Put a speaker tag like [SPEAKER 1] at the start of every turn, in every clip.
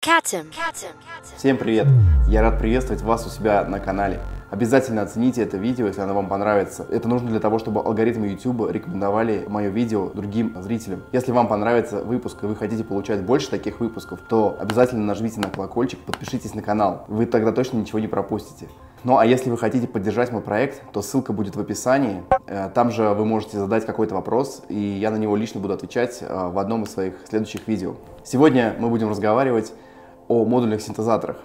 [SPEAKER 1] Katim.
[SPEAKER 2] Всем привет! Я рад приветствовать вас у себя на канале. Обязательно оцените это видео, если оно вам понравится. Это нужно для того, чтобы алгоритмы YouTube рекомендовали мое видео другим зрителям. Если вам понравится выпуск и вы хотите получать больше таких выпусков, то обязательно нажмите на колокольчик, подпишитесь на канал. Вы тогда точно ничего не пропустите. Ну а если вы хотите поддержать мой проект, то ссылка будет в описании. Там же вы можете задать какой-то вопрос, и я на него лично буду отвечать в одном из своих следующих видео. Сегодня мы будем разговаривать о модульных синтезаторах.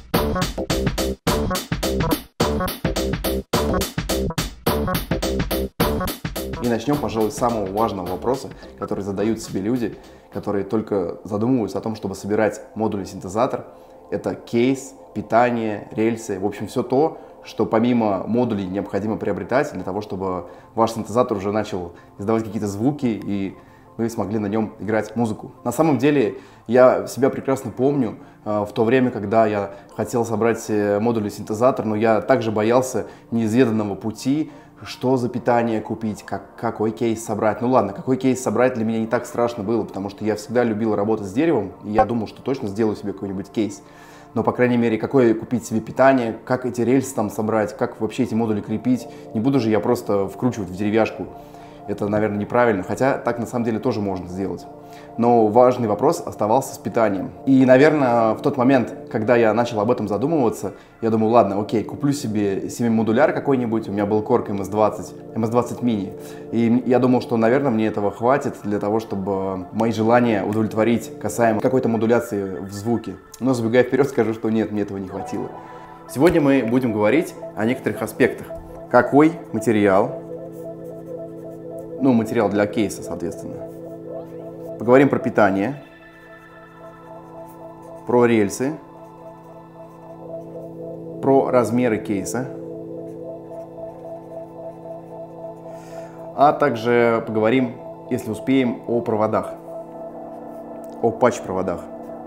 [SPEAKER 2] И начнем, пожалуй, с самого важного вопроса, который задают себе люди, которые только задумываются о том, чтобы собирать модульный синтезатор. Это кейс, питание, рельсы, в общем, все то, что помимо модулей необходимо приобретать для того, чтобы ваш синтезатор уже начал издавать какие-то звуки и вы смогли на нем играть музыку. На самом деле, я себя прекрасно помню в то время, когда я хотел собрать модульный синтезатор, но я также боялся неизведанного пути, что за питание купить, какой кейс собрать. Ну ладно, какой кейс собрать для меня не так страшно было, потому что я всегда любил работать с деревом, и я думал, что точно сделаю себе какой-нибудь кейс. Но, по крайней мере, какое купить себе питание, как эти рельсы там собрать, как вообще эти модули крепить. Не буду же я просто вкручивать в деревяшку. Это, наверное, неправильно, хотя так на самом деле тоже можно сделать. Но важный вопрос оставался с питанием. И, наверное, в тот момент, когда я начал об этом задумываться, я думаю, ладно, окей, куплю себе 7-модуляр какой-нибудь, у меня был Korg MS-20 Mini. И я думал, что, наверное, мне этого хватит для того, чтобы мои желания удовлетворить касаемо какой-то модуляции в звуке. Но, забегая вперед, скажу, что нет, мне этого не хватило. Сегодня мы будем говорить о некоторых аспектах. Какой материал? Ну, материал для кейса, соответственно. Поговорим про питание, про рельсы, про размеры кейса, а также поговорим, если успеем, о проводах, о патч-проводах.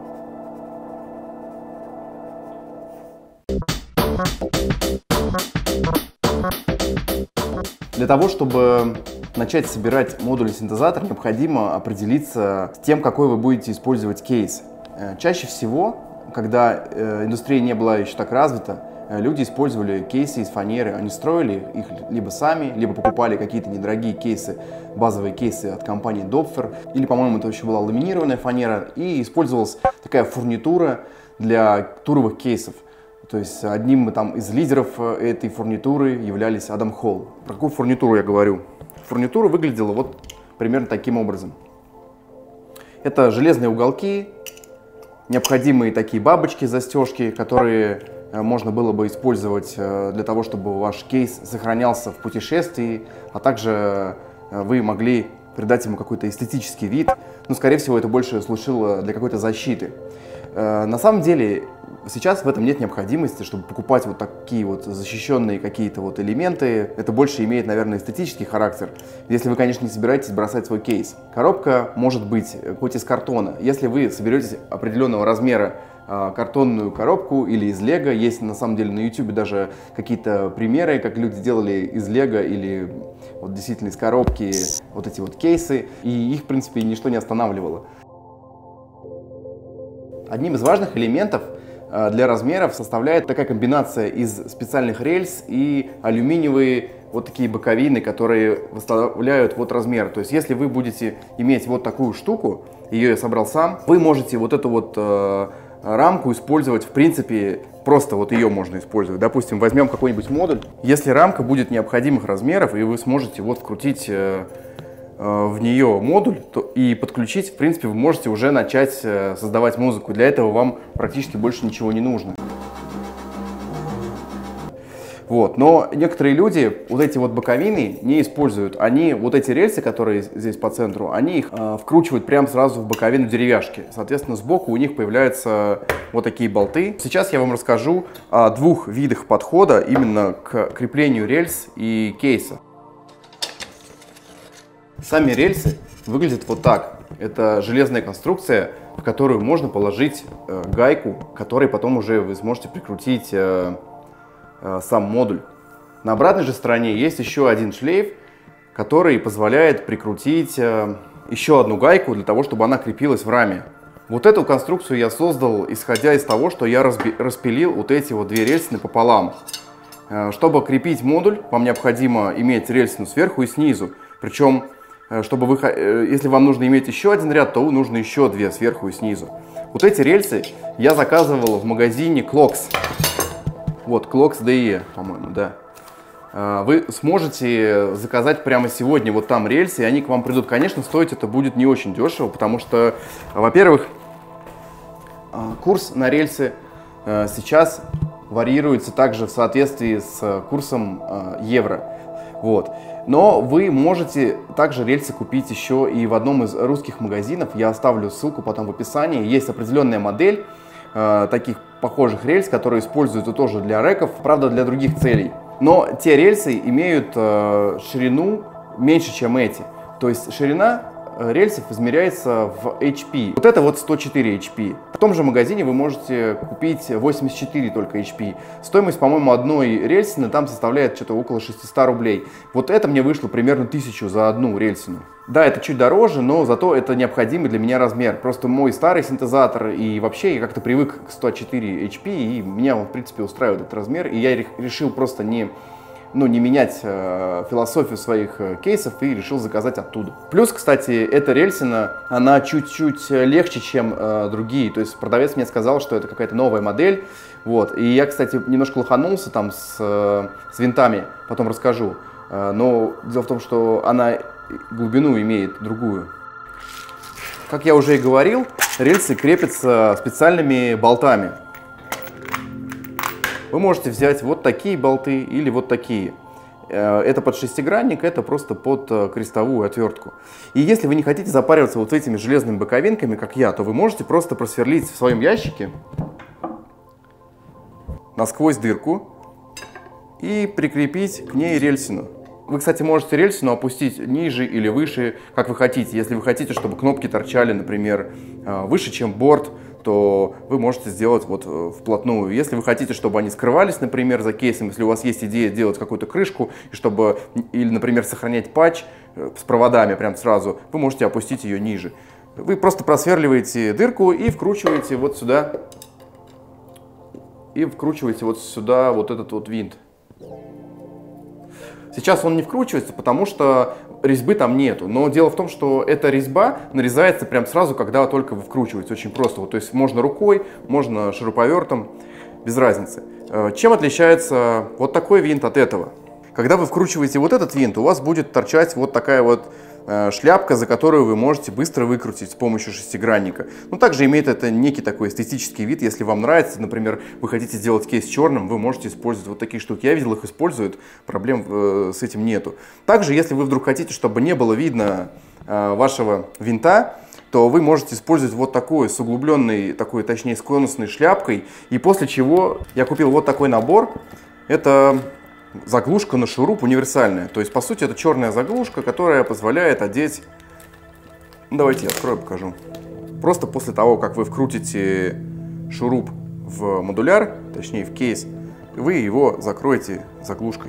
[SPEAKER 2] Для того, чтобы начать собирать модульный синтезатор, необходимо определиться с тем, какой вы будете использовать кейс. Чаще всего, когда индустрия не была еще так развита, люди использовали кейсы из фанеры. Они строили их либо сами, либо покупали какие-то недорогие кейсы, базовые кейсы от компании Doppler, или, по-моему, это еще была ламинированная фанера, и использовалась такая фурнитура для туровых кейсов. То есть одним из лидеров этой фурнитуры являлись Адам Холл. Про какую фурнитуру я говорю? Фурнитура выглядела вот примерно таким образом. Это железные уголки, необходимые такие бабочки, застежки, которые можно было бы использовать для того, чтобы ваш кейс сохранялся в путешествии, а также вы могли придать ему какой-то эстетический вид. Но, скорее всего, это больше служило для какой-то защиты. На самом деле, сейчас в этом нет необходимости, чтобы покупать вот такие вот защищенные какие-то вот элементы. Это больше имеет, наверное, эстетический характер, если вы, конечно, не собираетесь бросать свой кейс. Коробка может быть хоть из картона. Если вы соберетесь определенного размера картонную коробку или из лего, есть на самом деле на YouTube даже какие-то примеры, как люди делали из лего или вот действительно из коробки вот эти вот кейсы, и их, в принципе, ничто не останавливало. Одним из важных элементов для размеров составляет такая комбинация из специальных рельс и алюминиевые вот такие боковины, которые выставляют вот размер. То есть если вы будете иметь вот такую штуку, ее я собрал сам, вы можете вот эту вот рамку использовать, в принципе, просто вот ее можно использовать. Допустим, возьмем какой-нибудь модуль. Если рамка будет необходимых размеров, и вы сможете вот вкрутить в нее модуль и подключить, в принципе, вы можете уже начать создавать музыку. Для этого вам практически больше ничего не нужно. Вот. Но некоторые люди вот эти вот боковины не используют. Они вот эти рельсы, которые здесь по центру, они их вкручивают прямо сразу в боковину деревяшки. Соответственно, сбоку у них появляются вот такие болты. Сейчас я вам расскажу о двух видах подхода именно к креплению рельс и кейса. Сами рельсы выглядят вот так. Это железная конструкция, в которую можно положить гайку, которой потом уже вы сможете прикрутить сам модуль. На обратной же стороне есть еще один шлейф, который позволяет прикрутить еще одну гайку для того, чтобы она крепилась в раме. Вот эту конструкцию я создал, исходя из того, что я распилил вот эти вот две рельсы пополам. Чтобы крепить модуль, вам необходимо иметь рельсину сверху и снизу. Причем, если вам нужно иметь еще один ряд, то нужно еще две сверху и снизу. Вот эти рельсы я заказывал в магазине Clocks. Вот, Clocks DE, по-моему, да. Вы сможете заказать прямо сегодня вот там рельсы, и они к вам придут. Конечно, стоить это будет не очень дешево, потому что, во-первых, курс на рельсы сейчас варьируется также в соответствии с курсом евро. Вот. Но вы можете также рельсы купить еще и в одном из русских магазинов. Я оставлю ссылку потом в описании. Есть определенная модель таких похожих рельс, которые используются тоже для рэков, правда, для других целей. Но те рельсы имеют ширину меньше, чем эти. То есть ширина рельсов измеряется в HP. Вот это вот 104 HP. В том же магазине вы можете купить 84 только HP. Стоимость, по-моему, одной рельсины там составляет что-то около 600 рублей. Вот это мне вышло примерно 1000 за одну рельсину. Да, это чуть дороже, но зато это необходимый для меня размер. Просто мой старый синтезатор и вообще я как-то привык к 104 HP, и меня он, в принципе, устраивает этот размер. И я решил просто не менять философию своих кейсов и решил заказать оттуда. Плюс, кстати, эта рельсина, она чуть-чуть легче, чем другие. То есть продавец мне сказал, что это какая-то новая модель. Вот. И я, кстати, немножко лоханулся там с винтами, потом расскажу. Но дело в том, что она глубину имеет другую. Как я уже и говорил, рельсы крепятся специальными болтами. Вы можете взять вот такие болты или вот такие. Это под шестигранник, это просто под крестовую отвертку. И если вы не хотите запариваться вот этими железными боковинками, как я, то вы можете просто просверлить в своем ящике насквозь дырку и прикрепить к ней рельсину. Вы, кстати, можете рельсину опустить ниже или выше, как вы хотите. Если вы хотите, чтобы кнопки торчали, например, выше, чем борт, то вы можете сделать вот вплотную. Если вы хотите, чтобы они скрывались, например, за кейсом, если у вас есть идея делать какую-то крышку, или, например, сохранять патч с проводами прям сразу, вы можете опустить ее ниже. Вы просто просверливаете дырку и вкручиваете вот сюда, вот этот вот винт. Сейчас он не вкручивается, потому что резьбы там нету. Но дело в том, что эта резьба нарезается прям сразу, когда только вы вкручиваете. Очень просто. Вот, то есть можно рукой, можно шуруповертом, без разницы. Чем отличается вот такой винт от этого? Когда вы вкручиваете вот этот винт, у вас будет торчать вот такая вот шляпка, за которую вы можете быстро выкрутить с помощью шестигранника. Но также имеет это некий такой эстетический вид. Если вам нравится, например, вы хотите сделать кейс черным, вы можете использовать вот такие штуки. Я видел, их используют, проблем с этим нету. Также, если вы вдруг хотите, чтобы не было видно вашего винта, то вы можете использовать вот такой с углубленной, точнее, с конусной шляпкой. И после чего я купил вот такой набор. Это заглушка на шуруп универсальная. То есть, по сути, это черная заглушка, которая позволяет одеть... Давайте я открою, покажу. Просто после того, как вы вкрутите шуруп в модуляр, точнее в кейс, вы его закроете заглушкой.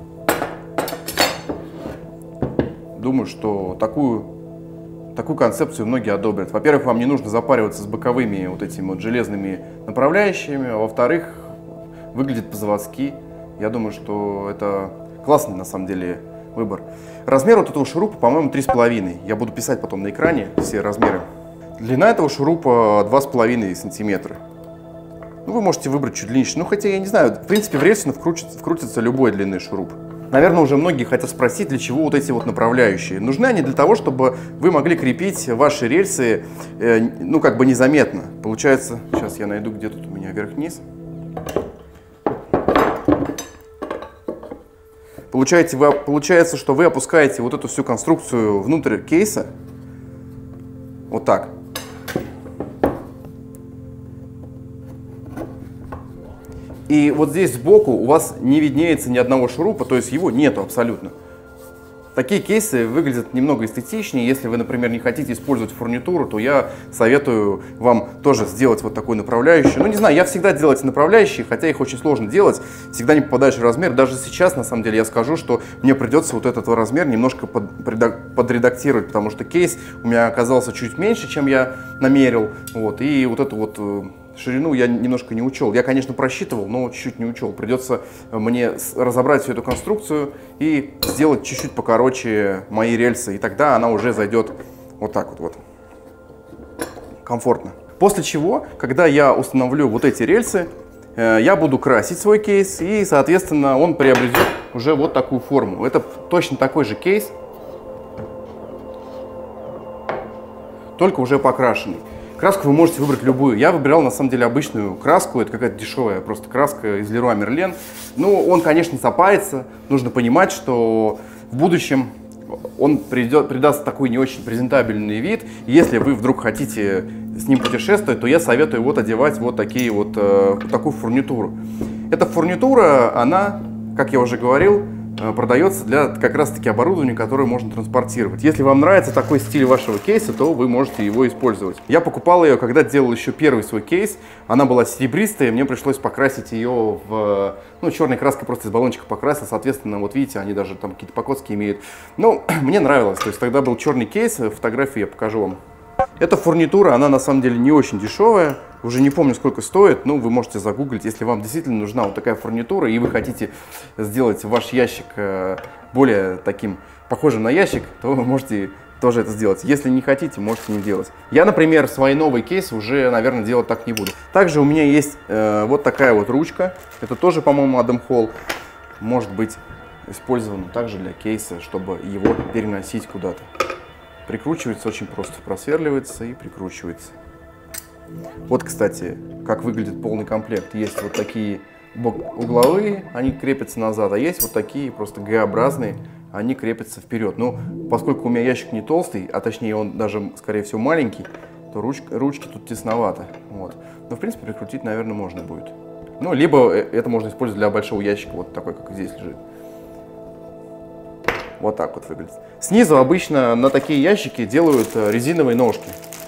[SPEAKER 2] Думаю, что такую концепцию многие одобрят. Во-первых, вам не нужно запариваться с боковыми вот этими вот железными направляющими, а во-вторых, выглядит по-заводски. Я думаю, что это классный, на самом деле, выбор. Размер вот этого шурупа, по-моему, 3,5. Я буду писать потом на экране все размеры. Длина этого шурупа 2,5 сантиметра. Ну, вы можете выбрать чуть длиннее. Ну, хотя, я не знаю, в принципе, в рельсину вкрутится любой длины шуруп. Наверное, уже многие хотят спросить, для чего вот эти вот направляющие. Нужны они для того, чтобы вы могли крепить ваши рельсы, ну, как бы незаметно. Получается, сейчас я найду, где тут у меня вверх-вниз. Получается, что вы опускаете вот эту всю конструкцию внутрь кейса, вот так. И вот здесь сбоку у вас не виднеется ни одного шурупа, то есть его нету абсолютно. Такие кейсы выглядят немного эстетичнее. Если вы, например, не хотите использовать фурнитуру, то я советую вам тоже сделать вот такую направляющую. Ну, не знаю, я всегда делаю эти направляющие, хотя их очень сложно делать, всегда не попадаешь в размер. Даже сейчас, на самом деле, я скажу, что мне придется вот этот размер немножко подредактировать, потому что кейс у меня оказался чуть меньше, чем я намерил. Вот, и вот эту вот ширину я немножко не учел. Я, конечно, просчитывал, но чуть-чуть не учел. Придется мне разобрать всю эту конструкцию и сделать чуть-чуть покороче мои рельсы. И тогда она уже зайдет вот так вот. Комфортно. После чего, когда я установлю вот эти рельсы, я буду красить свой кейс, и, соответственно, он приобретет уже вот такую форму. Это точно такой же кейс, только уже покрашенный. Краску вы можете выбрать любую. Я выбирал, на самом деле, обычную краску. Это какая-то дешевая просто краска из Leroy Merlin. Ну, он, конечно, цапается. Нужно понимать, что в будущем он придаст такой не очень презентабельный вид. Если вы вдруг хотите с ним путешествовать, то я советую вот одевать вот такую фурнитуру. Эта фурнитура, она, как я уже говорил, продается для как раз-таки оборудования, которое можно транспортировать. Если вам нравится такой стиль вашего кейса, то вы можете его использовать. Я покупал ее, когда делал еще первый свой кейс. Она была серебристая, мне пришлось покрасить ее в... Ну, черной краской просто из баллончика покрасил. Соответственно, вот видите, они даже там какие-то покоцки имеют. Ну, мне нравилось. То есть тогда был черный кейс, фотографию я покажу вам. Эта фурнитура, она на самом деле не очень дешевая. Уже не помню, сколько стоит, но вы можете загуглить, если вам действительно нужна вот такая фурнитура, и вы хотите сделать ваш ящик более таким похожим на ящик, то вы можете тоже это сделать. Если не хотите, можете не делать. Я, например, свои новые кейсы уже, наверное, делать так не буду. Также у меня есть вот такая вот ручка. Это тоже, по-моему, Adam Hall. Может быть использована также для кейса, чтобы его переносить куда-то. Прикручивается очень просто. Просверливается и прикручивается. Вот, кстати, как выглядит полный комплект. Есть вот такие угловые, они крепятся назад, а есть вот такие просто Г-образные, они крепятся вперед. Но поскольку у меня ящик не толстый, а точнее он даже, скорее всего, маленький, то ручки тут тесновато. Вот. Но, в принципе, прикрутить, наверное, можно будет. Ну, либо это можно использовать для большого ящика, вот такой, как здесь лежит. Вот так вот выглядит. Снизу обычно на такие ящики делают резиновые ножки.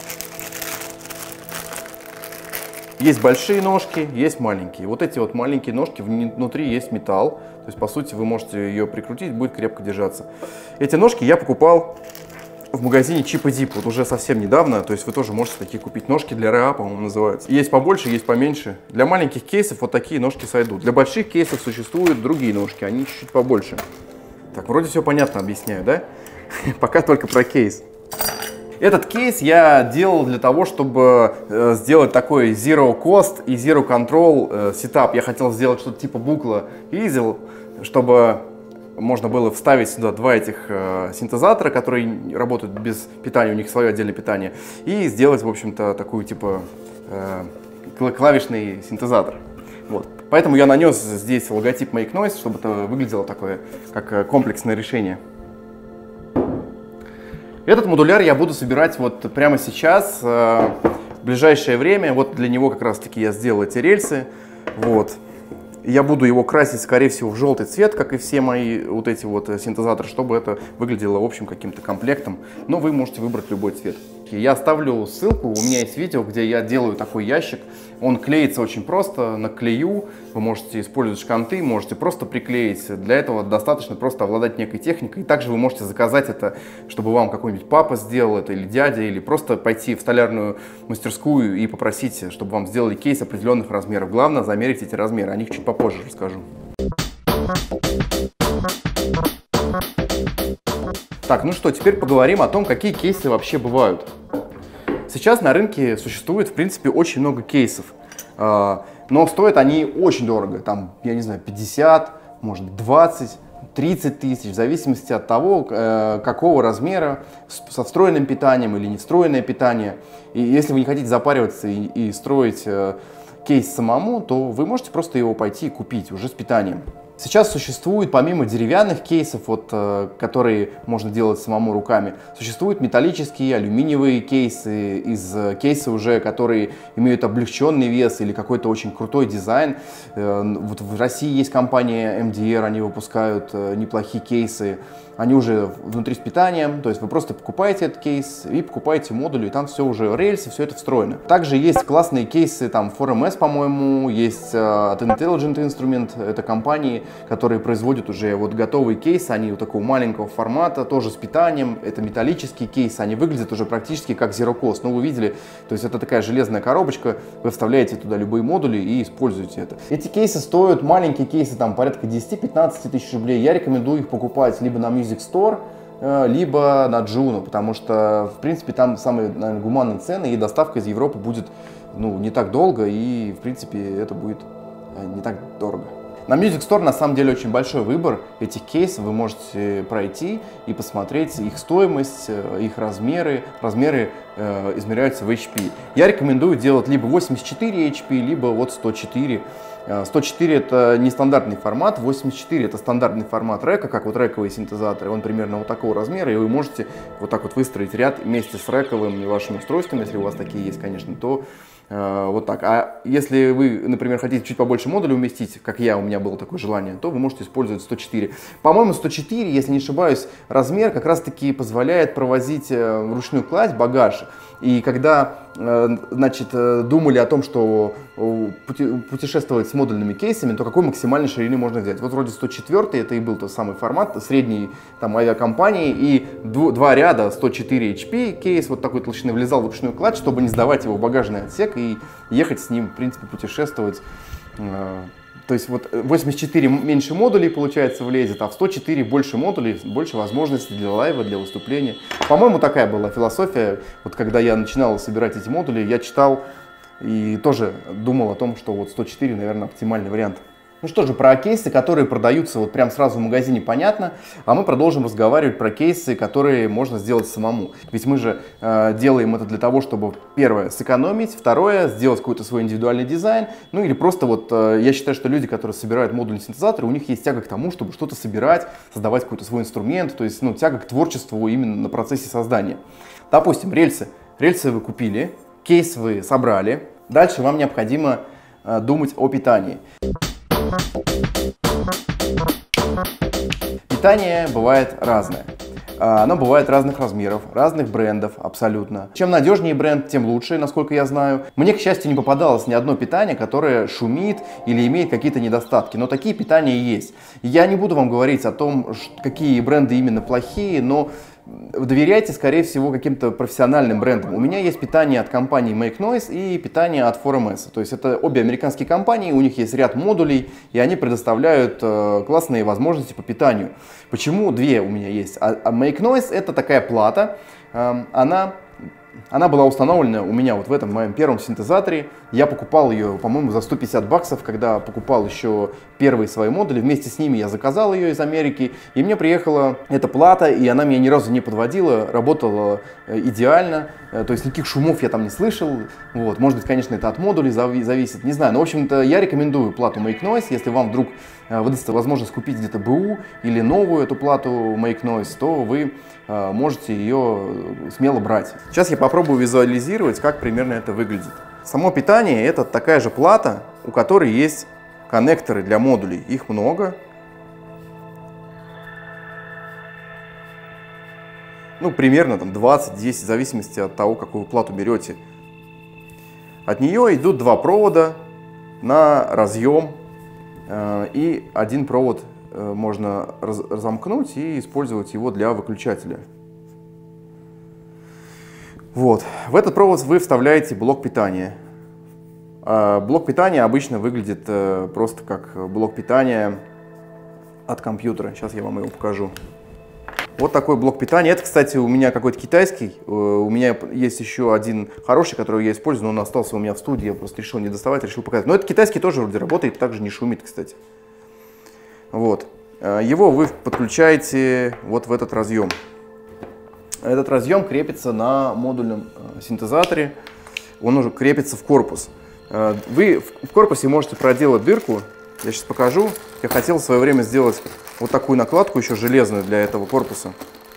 [SPEAKER 2] Есть большие ножки, есть маленькие. Вот эти вот маленькие ножки, внутри есть металл. То есть, по сути, вы можете ее прикрутить, будет крепко держаться. Эти ножки я покупал в магазине Chip & Dip, вот уже совсем недавно. То есть, вы тоже можете такие купить. Ножки для РА, по-моему, называются. Есть побольше, есть поменьше. Для маленьких кейсов вот такие ножки сойдут. Для больших кейсов существуют другие ножки, они чуть-чуть побольше. Так, вроде все понятно объясняю, да? Пока только про кейс. Этот кейс я делал для того, чтобы сделать такой zero cost и zero control сетап. Я хотел сделать что-то типа букла Easel, чтобы можно было вставить сюда два этих синтезатора, которые работают без питания, у них свое отдельное питание, и сделать, в общем-то, такую типа клавишный синтезатор. Вот. Поэтому я нанес здесь логотип Make Noise, чтобы это выглядело такое, как комплексное решение. Этот модуляр я буду собирать вот прямо сейчас, в ближайшее время. Вот для него как раз-таки я сделал эти рельсы. Вот. Я буду его красить, скорее всего, в желтый цвет, как и все мои вот эти вот синтезаторы, чтобы это выглядело, в общем, каким-то комплектом. Но вы можете выбрать любой цвет. Я оставлю ссылку, у меня есть видео, где я делаю такой ящик. Он клеится очень просто на клею. Вы можете использовать шканты, можете просто приклеить. Для этого достаточно просто обладать некой техникой. И также вы можете заказать это, чтобы вам какой-нибудь папа сделал это, или дядя, или просто пойти в столярную мастерскую и попросить, чтобы вам сделали кейс определенных размеров. Главное замерить эти размеры, о них чуть попозже расскажу. Так, ну что, теперь поговорим о том, какие кейсы вообще бывают. Сейчас на рынке существует, в принципе, очень много кейсов, но стоят они очень дорого, там, я не знаю, 50, может 20, 30 тысяч, в зависимости от того, какого размера, со встроенным питанием или не встроенное питание. И если вы не хотите запариваться и строить кейс самому, то вы можете просто его пойти и купить уже с питанием. Сейчас существует, помимо деревянных кейсов, которые можно делать самому руками, существуют металлические, алюминиевые кейсы, кейсы уже, которые имеют облегченный вес или какой-то очень крутой дизайн. Вот в России есть компания MDR, они выпускают неплохие кейсы. Они уже внутри с питанием, то есть вы просто покупаете этот кейс и покупаете модуль, и там все уже рельсы, все это встроено. Также есть классные кейсы, там 4MS, по-моему, есть от Intelligent Instrument, это компании, которые производят уже вот готовые кейсы, они вот такого маленького формата, тоже с питанием, это металлические кейсы, они выглядят уже практически как Zero Cost, ну вы видели, то есть это такая железная коробочка, вы вставляете туда любые модули и используете это. Эти кейсы стоят, маленькие кейсы, там порядка 10-15 тысяч рублей, я рекомендую их покупать либо на Music Store, либо на Juno, потому что, в принципе, там самые, наверное, гуманные цены, и доставка из Европы будет, ну, не так долго, и, в принципе, это будет не так дорого. На Music Store, на самом деле, очень большой выбор этих кейсов, вы можете пройти и посмотреть их стоимость, их размеры. Размеры измеряются в HP. Я рекомендую делать либо 84 HP, либо вот 104. 104 это нестандартный формат, 84 это стандартный формат река, как вот рековые синтезаторы, он примерно вот такого размера, и вы можете вот так вот выстроить ряд вместе с рековыми вашими устройствами, если у вас такие есть, конечно, то вот так. А если вы, например, хотите чуть побольше модулей уместить, как я, у меня было такое желание, то вы можете использовать 104. По-моему, 104, если не ошибаюсь, размер как раз-таки позволяет провозить вручную кладь, багаж. И когда, значит, думали о том, что путешествовать с модульными кейсами, то какой максимальной ширины можно взять? Вот вроде 104, это и был тот самый формат средней там авиакомпании, и два ряда 104 HP кейс вот такой толщины влезал в ручную кладь, чтобы не сдавать его в багажный отсек и ехать с ним, в принципе, путешествовать. То есть вот 84 меньше модулей, получается, влезет, а в 104 больше модулей, больше возможностей для лайва, для выступления. По-моему, такая была философия. Вот когда я начинал собирать эти модули, я читал и тоже думал о том, что вот 104, наверное, оптимальный вариант. Ну что же, про кейсы, которые продаются вот прям сразу в магазине, понятно, а мы продолжим разговаривать про кейсы, которые можно сделать самому. Ведь мы же делаем это для того, чтобы, первое, сэкономить, второе, сделать какой-то свой индивидуальный дизайн, ну или просто вот, я считаю, что люди, которые собирают модульные синтезаторы, у них есть тяга к тому, чтобы что-то собирать, создавать какой-то свой инструмент, то есть, ну, тяга к творчеству именно на процессе создания. Допустим, рельсы. Рельсы вы купили, кейс вы собрали, дальше вам необходимо думать о питании. Питание бывает разное. Оно бывает разных размеров, разных брендов абсолютно. Чем надежнее бренд, тем лучше, насколько я знаю. Мне, к счастью, не попадалось ни одно питание, которое шумит или имеет какие-то недостатки. Но такие питания есть. Я не буду вам говорить о том, какие бренды именно плохие, но доверяйте, скорее всего, каким-то профессиональным брендам. У меня есть питание от компании Make Noise и питание от 4MS. То есть это обе американские компании, у них есть ряд модулей, и они предоставляют классные возможности по питанию. Почему две у меня есть? А Make Noise — это такая плата, она была установлена у меня вот в этом моем первом синтезаторе. Я покупал ее, по-моему, за 150 баксов, когда покупал еще первые свои модули. Вместе с ними я заказал ее из Америки, и мне приехала эта плата, и она меня ни разу не подводила, работала идеально. То есть никаких шумов я там не слышал. Вот. Может быть, конечно, это от модулей зависит, не знаю. Но, в общем-то, я рекомендую плату Make Noise. Если вам вдруг выдастся возможность купить где-то БУ или новую эту плату Make Noise, то вы можете ее смело брать. Сейчас я попробую визуализировать, как примерно это выглядит. Само питание — это такая же плата, у которой есть коннекторы для модулей. Их много. Ну, примерно там 20-10, в зависимости от того, какую плату берете. От нее идут два провода на разъем, и один провод можно разомкнуть и использовать его для выключателя. Вот. В этот провод вы вставляете блок питания. Блок питания обычно выглядит просто как блок питания от компьютера. Сейчас я вам его покажу. Вот такой блок питания. Это, кстати, у меня какой-то китайский. У меня есть еще один хороший, который я использую, но он остался у меня в студии. Я просто решил не доставать, решил показать. Но этот китайский тоже вроде работает, также не шумит, кстати. Вот. Его вы подключаете вот в этот разъем. Этот разъем крепится на модульном синтезаторе. Он уже крепится в корпус. Вы в корпусе можете проделать дырку Я сейчас покажу. Я хотел в свое время сделать вот такую накладку еще железную для этого корпуса,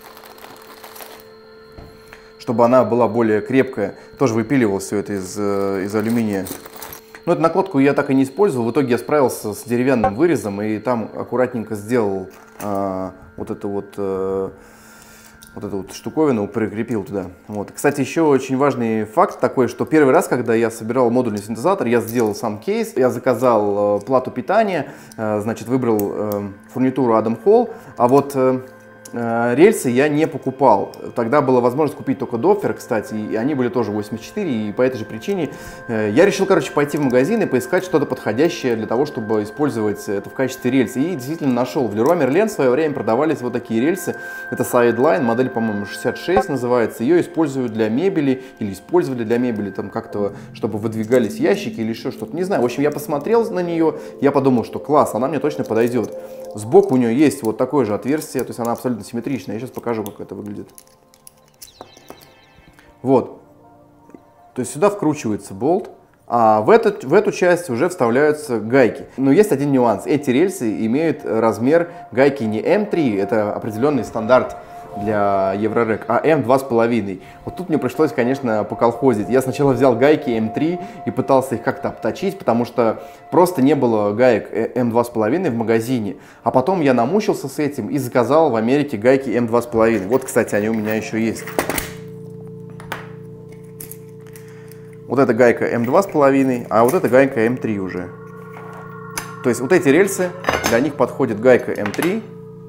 [SPEAKER 2] чтобы она была более крепкая. Тоже выпиливал все это из алюминия. Но эту накладку я так и не использовал. В итоге я справился с деревянным вырезом и там аккуратненько сделал вот эту штуковину, прикрепил туда. Вот. Кстати, еще очень важный факт такой, что первый раз, когда я собирал модульный синтезатор, я сделал сам кейс, я заказал плату питания, значит, выбрал фурнитуру Adam Hall, а вот рельсы я не покупал. Тогда была возможность купить только Дофер, кстати, и они были тоже 84, и по этой же причине я решил, короче, пойти в магазин и поискать что-то подходящее для того, чтобы использовать это в качестве рельсы. И действительно нашел. В Leroy Merlin в свое время продавались вот такие рельсы. Это Sideline, модель, по-моему, 66 называется. Ее используют для мебели или использовали для мебели, там как-то, чтобы выдвигались ящики или еще что-то. Не знаю. В общем, я посмотрел на нее, я подумал, что класс, она мне точно подойдет. Сбоку у нее есть вот такое же отверстие, то есть она абсолютно симметричная. Я сейчас покажу, как это выглядит. Вот. То есть сюда вкручивается болт, а в эту часть уже вставляются гайки. Но есть один нюанс. Эти рельсы имеют размер гайки не М3, это определенный стандарт для Еврорек, а М2,5. Вот тут мне пришлось, конечно, поколхозить. Я сначала взял гайки М3 и пытался их как-то обточить, потому что просто не было гаек М2,5 в магазине. А потом я намучился с этим и заказал в Америке гайки М2,5. Вот, кстати, они у меня еще есть. Вот эта гайка М2,5, а вот эта гайка М3 уже. То есть вот эти рельсы, для них подходит гайка М3,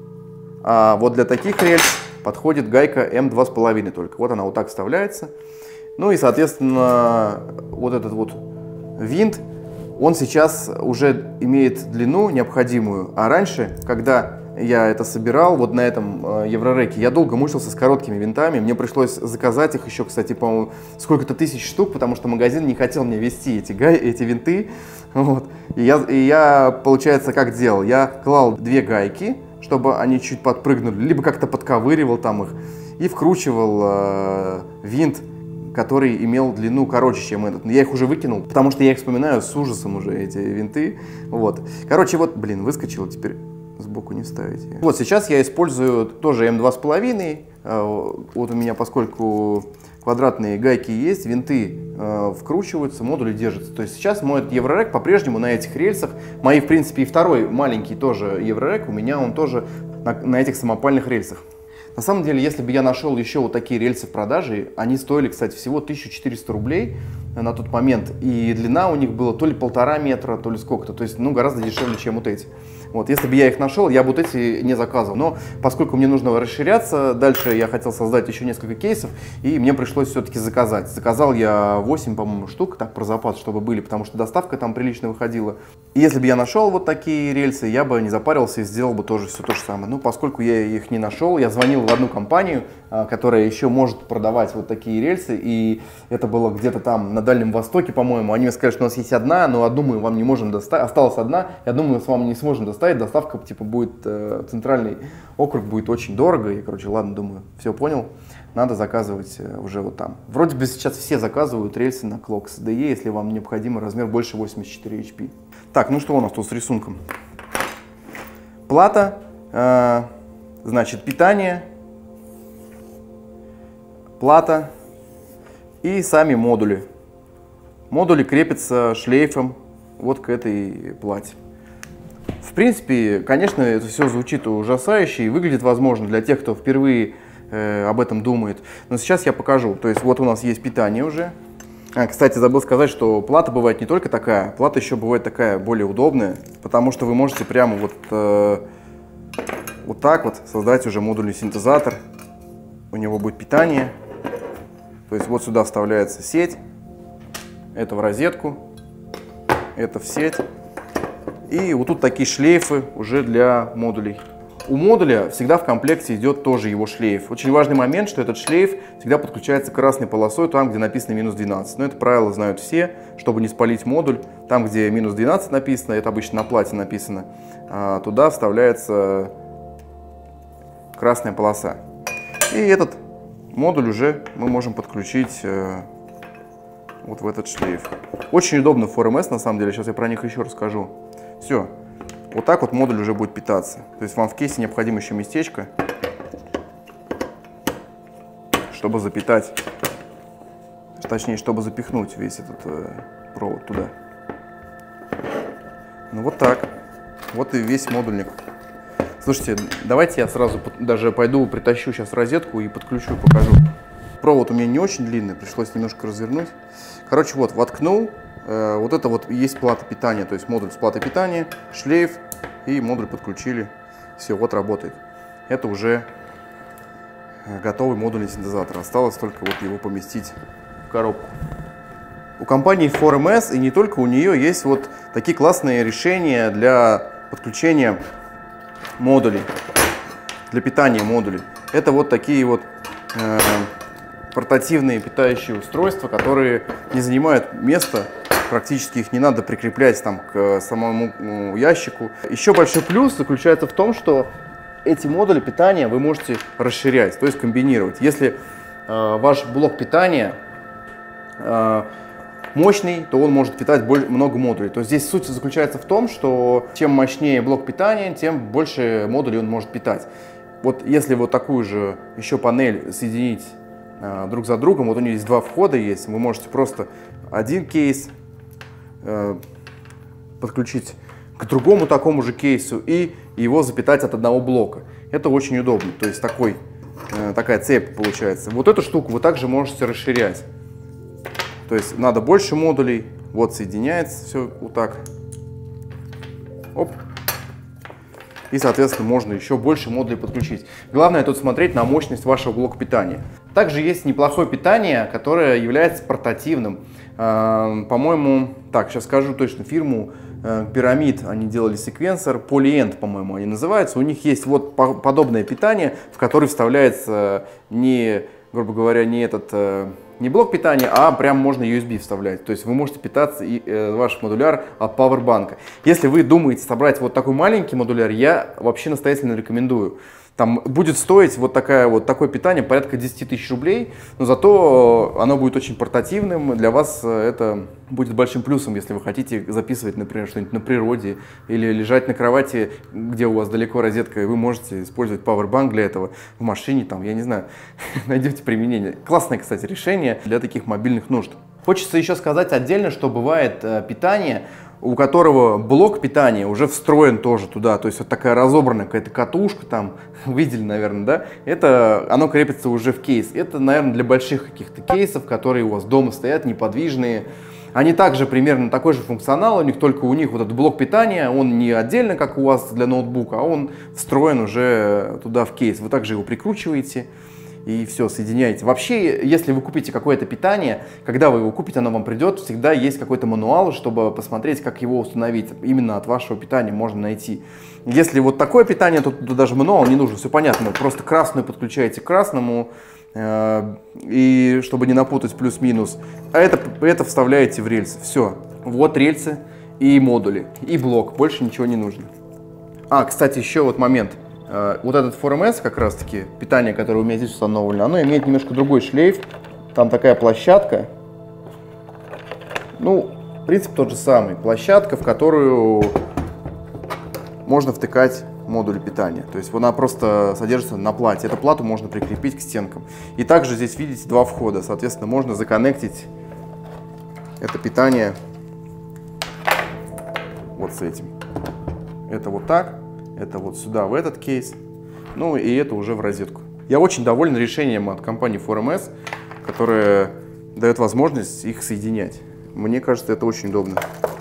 [SPEAKER 2] а вот для таких рельс подходит гайка М2,5 только. Вот она вот так вставляется. Ну и, соответственно, вот этот вот винт, он сейчас уже имеет длину необходимую. А раньше, когда я это собирал, вот на этом Еврореке, я долго мучился с короткими винтами. Мне пришлось заказать их еще, кстати, по-моему, сколько-то тысяч штук, потому что магазин не хотел мне везти эти винты. Вот. И я, получается, как делал? Я клал две гайки, чтобы они чуть подпрыгнули, либо как-то подковыривал там их, и вкручивал винт, который имел длину короче, чем этот. Я их уже выкинул, потому что я их вспоминаю с ужасом уже, эти винты. Вот. Короче, вот, блин, выскочило, теперь сбоку не ставить. Вот сейчас я использую тоже М2,5. Вот у меня, поскольку квадратные гайки есть, винты вкручиваются, модули держатся. То есть сейчас мой Еврорек по-прежнему на этих рельсах. Мои, в принципе, и второй маленький тоже Еврорек, у меня он тоже на этих самопальных рельсах. На самом деле, если бы я нашел еще вот такие рельсы в продаже, они стоили, кстати, всего 1400 рублей на тот момент. И длина у них была то ли 1,5 метра, то ли сколько-то. То есть, ну, гораздо дешевле, чем вот эти. Вот, если бы я их нашел, я бы вот эти не заказывал. Но поскольку мне нужно расширяться, дальше я хотел создать еще несколько кейсов, и мне пришлось все-таки заказать. Заказал я 8, по-моему, штук, так про запас, чтобы были, потому что доставка там прилично выходила. И если бы я нашел вот такие рельсы, я бы не запарился и сделал бы тоже все то же самое. Ну, поскольку я их не нашел, я звонил в одну компанию, которая еще может продавать вот такие рельсы, и это было где-то там на Дальнем Востоке, по-моему. Они мне сказали, что у нас есть одна, но одну мы вам не можем доставить, осталась одна, я думаю, мы с вами не сможем доставить, доставка типа будет, центральный округ будет очень дорого, и, короче, ладно, думаю, все понял, надо заказывать уже вот там. Вроде бы сейчас все заказывают рельсы на Clox DE, если вам необходим размер больше 84 HP. Так, ну что у нас тут с рисунком? Плата, значит, питание, плата и сами модули. Модули крепятся шлейфом вот к этой плате. В принципе, конечно, это все звучит ужасающе и выглядит, возможно, для тех, кто впервые об этом думает. Но сейчас я покажу. То есть вот у нас есть питание уже. Кстати, забыл сказать, что плата бывает не только такая, плата еще бывает такая более удобная, потому что вы можете прямо вот так вот создать уже модульный синтезатор. У него будет питание. То есть вот сюда вставляется сеть, это в розетку, это в сеть. И вот тут такие шлейфы уже для модулей. У модуля всегда в комплекте идет тоже его шлейф. Очень важный момент, что этот шлейф всегда подключается красной полосой там, где написано минус 12. Но это правило знают все, чтобы не спалить модуль. Там, где минус 12 написано, это обычно на плате написано, туда вставляется красная полоса. И этот модуль уже мы можем подключить вот в этот шлейф. Очень удобно в 4MS, на самом деле, сейчас я про них еще расскажу. Все, Вот так вот модуль уже будет питаться. То есть вам в кейсе необходимо еще местечко, чтобы запитать, точнее, чтобы запихнуть весь этот провод туда. Ну вот так. Вот и весь модульник. Слушайте, давайте я сразу даже пойду, притащу сейчас розетку и подключу, покажу. Провод у меня не очень длинный, пришлось немножко развернуть. Короче, вот, воткнул. Вот это вот есть плата питания, то есть модуль с платой питания, шлейф, и модуль подключили. Все, вот работает. Это уже готовый модульный синтезатор. Осталось только вот его поместить в коробку. У компании 4MS и не только у нее есть вот такие классные решения для подключения модулей, для питания модулей. Это вот такие вот портативные питающие устройства, которые не занимают места, практически их не надо прикреплять там к самому ящику. Еще большой плюс заключается в том, что эти модули питания вы можете расширять, то есть комбинировать. Если ваш блок питания мощный, то он может питать много модулей. То есть здесь суть заключается в том, что чем мощнее блок питания, тем больше модулей он может питать. Вот если вот такую же еще панель соединить друг за другом, вот у нее есть два входа есть, вы можете просто один кейс подключить к другому такому же кейсу и его запитать от одного блока. Это очень удобно, то есть такая цепь получается. Вот эту штуку вы также можете расширять. То есть надо больше модулей, вот соединяется все вот так. Оп. И, соответственно, можно еще больше модулей подключить. Главное тут смотреть на мощность вашего блока питания. Также есть неплохое питание, которое является портативным. По-моему, так, сейчас скажу точно фирму, Pyramid, они делали секвенсор, Polyend, по-моему, они называются. У них есть вот подобное питание, в которое вставляется не, грубо говоря, не блок питания, а прям можно USB вставлять. То есть вы можете питаться ваш модуляр от пауэрбанка. Если вы думаете собрать вот такой маленький модуляр, я вообще настоятельно рекомендую. Там будет стоить такое питание порядка 10 тысяч рублей, но зато оно будет очень портативным. Для вас это будет большим плюсом, если вы хотите записывать, например, что-нибудь на природе или лежать на кровати, где у вас далеко розетка, и вы можете использовать пауэрбанк для этого в машине, там, я не знаю, найдете применение. Классное, кстати, решение для таких мобильных нужд. Хочется еще сказать отдельно, что бывает питание, у которого блок питания уже встроен тоже туда, то есть вот такая разобранная какая-то катушка там, видели, наверное, да, это оно крепится уже в кейс. Это, наверное, для больших каких-то кейсов, которые у вас дома стоят, неподвижные. Они также примерно такой же функционал, у них только у них вот этот блок питания, он не отдельно, как у вас для ноутбука, а он встроен уже туда в кейс. Вы также его прикручиваете и все, соединяете. Вообще, если вы купите какое-то питание, когда вы его купите, оно вам придет, всегда есть какой-то мануал, чтобы посмотреть, как его установить. Именно от вашего питания можно найти. Если вот такое питание, то даже мануал не нужен, все понятно. Просто красную подключаете к красному, и чтобы не напутать плюс-минус. А это вставляете в рельсы. Все. Вот рельсы и модули, и блок. Больше ничего не нужно. Кстати, еще вот момент. Вот этот 4MS, как раз таки, питание, которое у меня здесь установлено, оно имеет немножко другой шлейф. Там такая площадка. Ну, принцип тот же самый. Площадка, в которую можно втыкать модули питания. То есть она просто содержится на плате. Эту плату можно прикрепить к стенкам. И также здесь, видите, два входа. Соответственно, можно законнектить это питание вот с этим. Это вот так. Это вот сюда, в этот кейс. Ну и это уже в розетку. Я очень доволен решением от компании 4MS, которая дает возможность их соединять. Мне кажется, это очень удобно.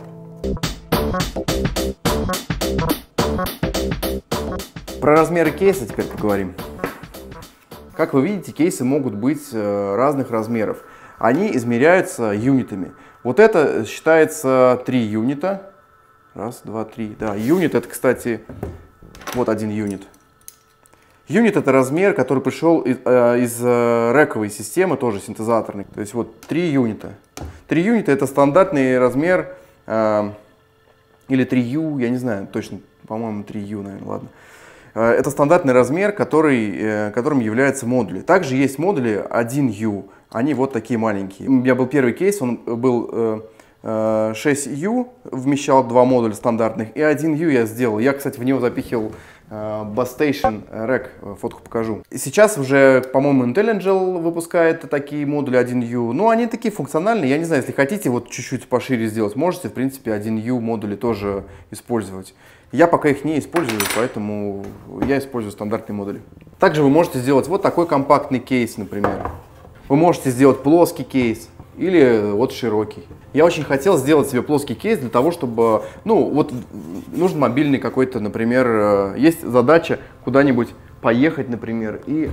[SPEAKER 2] Про размеры кейса теперь поговорим. Как вы видите, кейсы могут быть разных размеров. Они измеряются юнитами. Вот это считается 3 юнита. Раз, два, три. Да, юнит это, кстати, вот один юнит. Юнит это размер, который пришел из рэковой системы, тоже синтезаторный. То есть вот 3 юнита. 3 юнита это стандартный размер, или 3U, я не знаю точно, по-моему 3U, наверное, ладно. Это стандартный размер, которым являются модули. Также есть модули 1U, они вот такие маленькие. У меня был первый кейс, он был 6U вмещал 2 модуля стандартных, и 1U я сделал. Я, кстати, в него запихивал Bus Station Rack, фотку покажу. И сейчас уже, по-моему, IntelliGel выпускает такие модули 1U. Ну, они такие функциональные. Я не знаю, если хотите вот чуть-чуть пошире сделать, можете, в принципе, 1U модули тоже использовать. Я пока их не использую, поэтому я использую стандартные модули. Также вы можете сделать вот такой компактный кейс, например. Вы можете сделать плоский кейс или вот широкий. Я очень хотел сделать себе плоский кейс для того, чтобы, ну, вот нужен мобильный какой-то, например, есть задача куда-нибудь поехать, например, и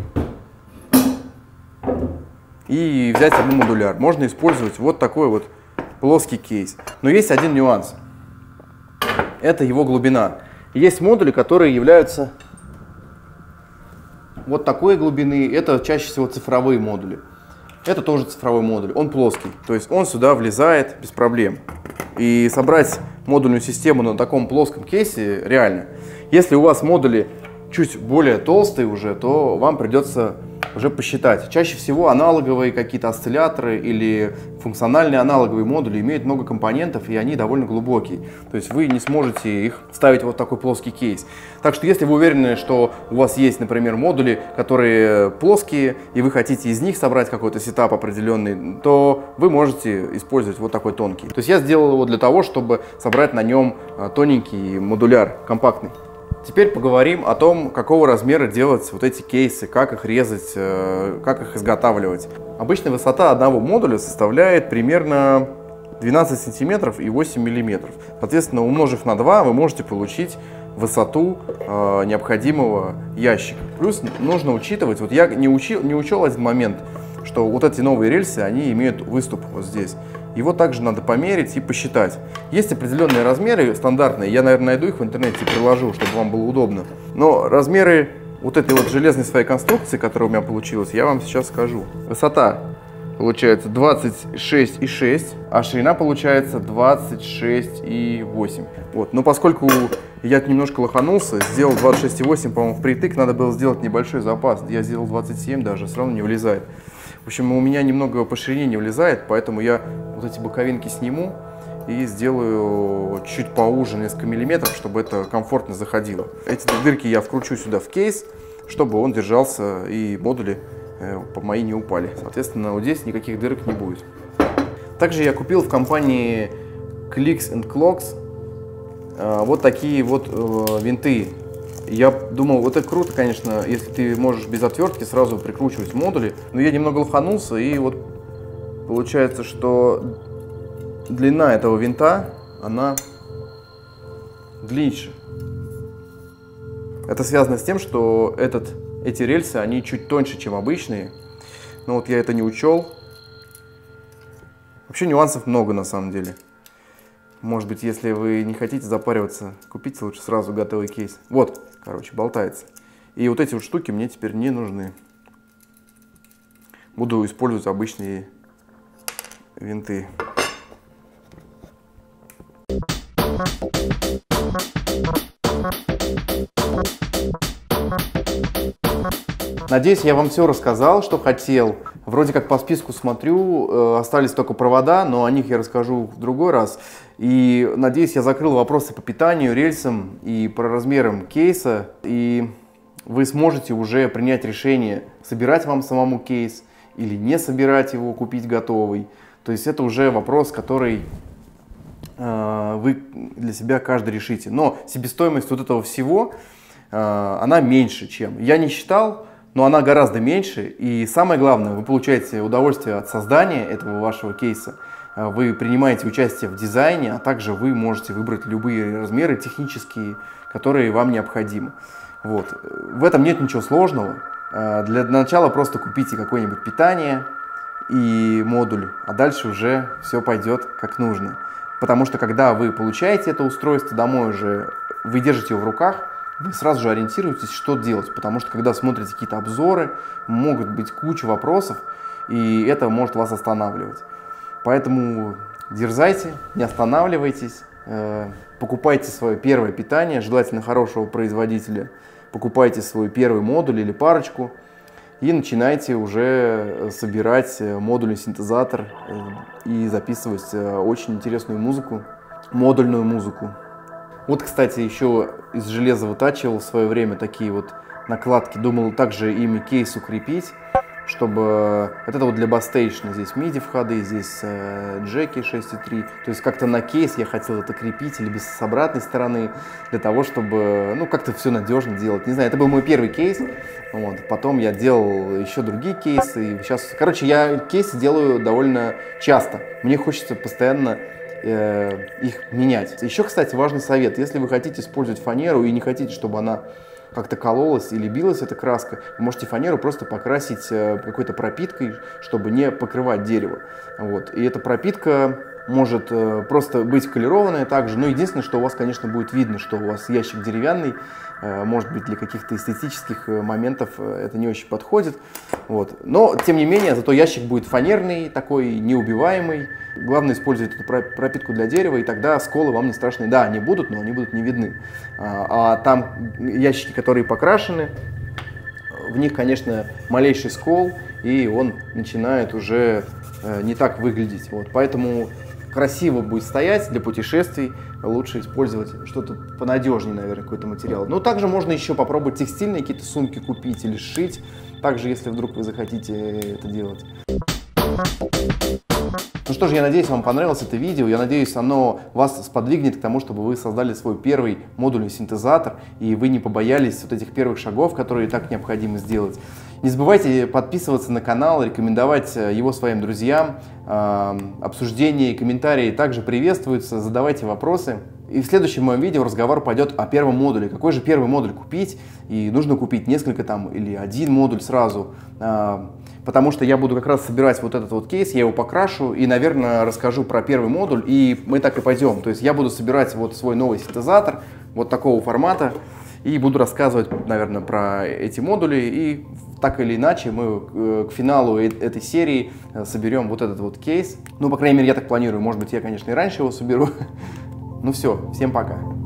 [SPEAKER 2] взять одну модуляр. Можно использовать вот такой вот плоский кейс. Но есть один нюанс. Это его глубина. Есть модули, которые являются вот такой глубины. Это чаще всего цифровые модули. Это тоже цифровой модуль. Он плоский. То есть он сюда влезает без проблем. И собрать модульную систему на таком плоском кейсе реально. Если у вас модули чуть более толстые уже, то вам придется уже посчитать. Чаще всего аналоговые какие-то осцилляторы или функциональные аналоговые модули имеют много компонентов, и они довольно глубокие. То есть вы не сможете их ставить в вот такой плоский кейс. Так что если вы уверены, что у вас есть, например, модули, которые плоские, и вы хотите из них собрать какой-то сетап определенный, то вы можете использовать вот такой тонкий. То есть я сделал его для того, чтобы собрать на нем тоненький модуляр, компактный. Теперь поговорим о том, какого размера делать вот эти кейсы, как их резать, как их изготавливать. Обычная высота одного модуля составляет примерно 12 сантиметров и 8 миллиметров. Соответственно, умножив на 2, вы можете получить высоту необходимого ящика. Плюс нужно учитывать, вот я не учел один момент, что вот эти новые рельсы, они имеют выступ вот здесь. Его также надо померить и посчитать. Есть определенные размеры стандартные, я, наверное, найду их в интернете и приложу, чтобы вам было удобно. Но размеры вот этой вот железной своей конструкции, которая у меня получилась, я вам сейчас скажу. Высота получается 26,6, а ширина получается 26,8. Вот. Но поскольку я немножко лоханулся, сделал 26,8, по-моему, впритык, надо было сделать небольшой запас. Я сделал 27 даже, все равно не влезает. В общем, у меня немного по ширине не влезает, поэтому я вот эти боковинки сниму и сделаю чуть поуже, несколько миллиметров, чтобы это комфортно заходило. Эти дырки я вкручу сюда в кейс, чтобы он держался и модули мои не упали. Соответственно, вот здесь никаких дырок не будет. Также я купил в компании Clicks & Clocks вот такие вот винты. Я думал, вот это круто, конечно, если ты можешь без отвертки сразу прикручивать модули. Но я немного лоханулся, и вот получается, что длина этого винта, она длиннее. Это связано с тем, что эти рельсы, они чуть тоньше, чем обычные. Но вот я это не учел. Вообще нюансов много на самом деле. Может быть, если вы не хотите запариваться, купите лучше сразу готовый кейс. Вот, короче, болтается. И вот эти вот штуки мне теперь не нужны. Буду использовать обычные винты. Надеюсь, я вам все рассказал, что хотел. Вроде как по списку смотрю, остались только провода, но о них я расскажу в другой раз. И надеюсь, я закрыл вопросы по питанию, рельсам и по размерам кейса. И вы сможете уже принять решение, собирать вам самому кейс или не собирать его, купить готовый. То есть это уже вопрос, который вы для себя каждый решите. Но себестоимость вот этого всего, она меньше, чем. Я не считал, но она гораздо меньше. И самое главное, вы получаете удовольствие от создания этого вашего кейса. Вы принимаете участие в дизайне, а также вы можете выбрать любые размеры технические, которые вам необходимы. Вот. В этом нет ничего сложного. Для начала просто купите какое-нибудь питание и модуль, а дальше уже все пойдет как нужно. Потому что когда вы получаете это устройство домой уже, вы держите его в руках, вы сразу же ориентируетесь, что делать. Потому что когда смотрите какие-то обзоры, могут быть куча вопросов, и это может вас останавливать. Поэтому дерзайте, не останавливайтесь, покупайте свое первое питание, желательно хорошего производителя, покупайте свой первый модуль или парочку, и начинаете уже собирать модульный синтезатор и записывать очень интересную музыку, модульную музыку. Вот, кстати, еще из железа вытачивал в свое время такие вот накладки, думал также ими кейс укрепить, чтобы... Это вот для басстейшна, здесь MIDI входы, здесь джеки 6.3, то есть как-то на кейс я хотел это крепить или с обратной стороны, для того, чтобы, ну, как-то все надежно делать. Не знаю, это был мой первый кейс, вот. Потом я делал еще другие кейсы, и сейчас, короче, я кейсы делаю довольно часто, мне хочется постоянно их менять. Еще, кстати, важный совет, если вы хотите использовать фанеру и не хотите, чтобы она как-то кололась или билась эта краска, вы можете фанеру просто покрасить какой-то пропиткой, чтобы не покрывать дерево. Вот. И эта пропитка может просто быть колерованная также, но единственное, что у вас, конечно, будет видно, что у вас ящик деревянный, может быть, для каких-то эстетических моментов это не очень подходит. Вот. Но, тем не менее, зато ящик будет фанерный, такой неубиваемый. Главное использовать эту пропитку для дерева, и тогда сколы вам не страшны. Да, они будут, но они будут не видны. А там ящики, которые покрашены, в них, конечно, малейший скол, и он начинает уже не так выглядеть. Вот. Поэтому красиво будет стоять для путешествий, лучше использовать что-то понадежнее, наверное, какой-то материал. Но также можно еще попробовать текстильные какие-то сумки купить или сшить, также, если вдруг вы захотите это делать. Ну что ж, я надеюсь, вам понравилось это видео, я надеюсь, оно вас сподвигнет к тому, чтобы вы создали свой первый модульный синтезатор, и вы не побоялись вот этих первых шагов, которые так необходимо сделать. Не забывайте подписываться на канал, рекомендовать его своим друзьям, обсуждения и комментарии также приветствуются, задавайте вопросы. И в следующем моем видео разговор пойдет о первом модуле. Какой же первый модуль купить? И нужно купить несколько там или один модуль сразу. Потому что я буду как раз собирать вот этот вот кейс, я его покрашу и, наверное, расскажу про первый модуль. И мы так и пойдем. То есть я буду собирать вот свой новый синтезатор вот такого формата. И буду рассказывать, наверное, про эти модули. И так или иначе мы к финалу этой серии соберем вот этот вот кейс. Ну, по крайней мере, я так планирую. Может быть, я, конечно, и раньше его соберу. Ну все, всем пока.